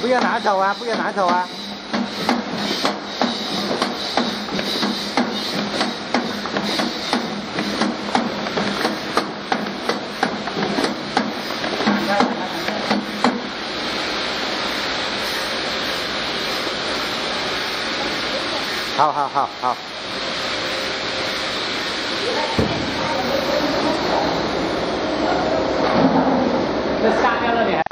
要拿走啊！不要拿走啊！好好好好。这杀掉了你还。